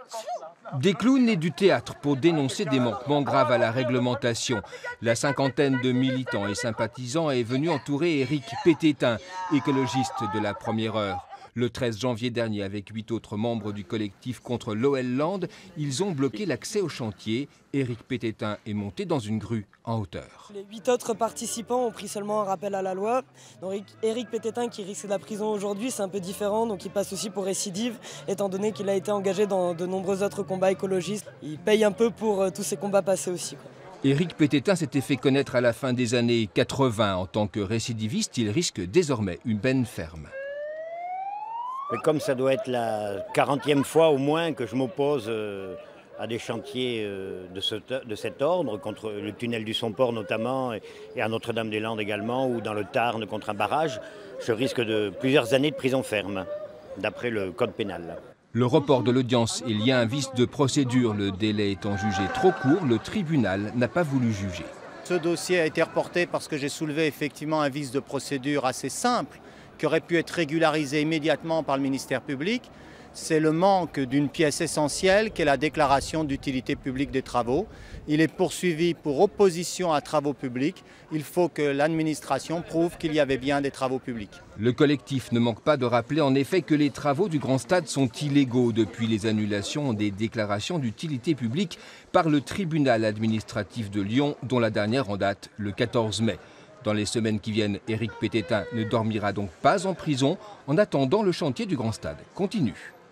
Des clowns et du théâtre pour dénoncer des manquements graves à la réglementation. La cinquantaine de militants et sympathisants est venue entourer Éric Pététin, écologiste de la première heure. Le 13 janvier dernier, avec 8 autres membres du collectif contre l'OL Land, ils ont bloqué l'accès au chantier. Éric Pététin est monté dans une grue en hauteur. Les 8 autres participants ont pris seulement un rappel à la loi. Donc Éric Pététin, qui risque la prison aujourd'hui, c'est un peu différent. Donc il passe aussi pour récidive, étant donné qu'il a été engagé dans de nombreux autres combats écologistes. Il paye un peu pour tous ces combats passés aussi, quoi. Éric Pététin s'était fait connaître à la fin des années 80. En tant que récidiviste, il risque désormais une peine ferme. Mais comme ça doit être la 40e fois au moins que je m'oppose à des chantiers de cet ordre, contre le tunnel du Somport notamment, et à Notre-Dame-des-Landes également, ou dans le Tarn contre un barrage, je risque de plusieurs années de prison ferme, d'après le code pénal. Le report de l'audience est lié à un vice de procédure. Le délai étant jugé trop court, le tribunal n'a pas voulu juger. Ce dossier a été reporté parce que j'ai soulevé effectivement un vice de procédure assez simple, qui aurait pu être régularisé immédiatement par le ministère public. C'est le manque d'une pièce essentielle qu'est la déclaration d'utilité publique des travaux. Il est poursuivi pour opposition à travaux publics. Il faut que l'administration prouve qu'il y avait bien des travaux publics. Le collectif ne manque pas de rappeler en effet que les travaux du Grand Stade sont illégaux depuis les annulations des déclarations d'utilité publique par le tribunal administratif de Lyon, dont la dernière en date le 14 mai. Dans les semaines qui viennent, Éric Pététin ne dormira donc pas en prison. En attendant, le chantier du Grand Stade continue.